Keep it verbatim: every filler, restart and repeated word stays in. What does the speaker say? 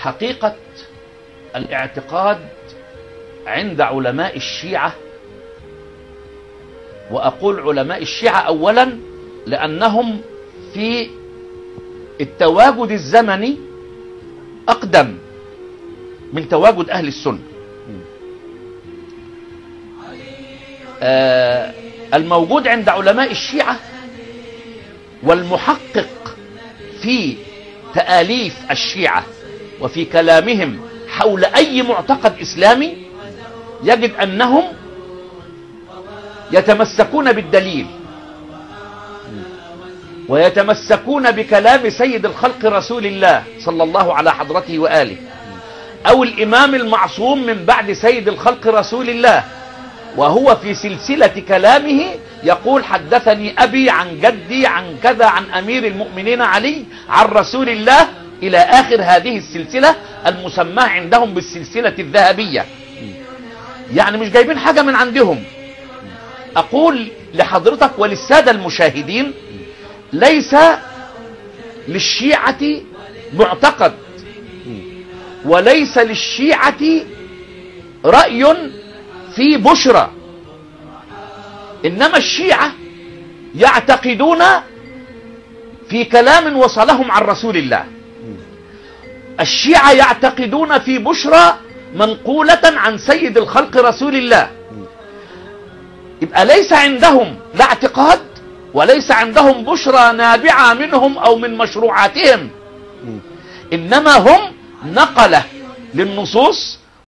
حقيقة الاعتقاد عند علماء الشيعة، وأقول علماء الشيعة أولا لأنهم في التواجد الزمني أقدم من تواجد أهل السنة. آه الموجود عند علماء الشيعة والمحقق في تآليف الشيعة وفي كلامهم حول أي معتقد إسلامي يجد أنهم يتمسكون بالدليل ويتمسكون بكلام سيد الخلق رسول الله صلى الله على حضرته وآله، أو الإمام المعصوم من بعد سيد الخلق رسول الله، وهو في سلسلة كلامه يقول حدثني أبي عن جدي عن كذا عن أمير المؤمنين علي عن رسول الله إلى آخر هذه السلسلة المسماة عندهم بالسلسلة الذهبية. يعني مش جايبين حاجة من عندهم. أقول لحضرتك وللسادة المشاهدين، ليس للشيعة معتقد وليس للشيعة رأي في بشرى، إنما الشيعة يعتقدون في كلام وصلهم عن رسول الله. الشيعة يعتقدون في بشرى منقولة عن سيد الخلق رسول الله. يبقى ليس عندهم لا اعتقاد وليس عندهم بشرى نابعة منهم أو من مشروعاتهم، إنما هم نقلة للنصوص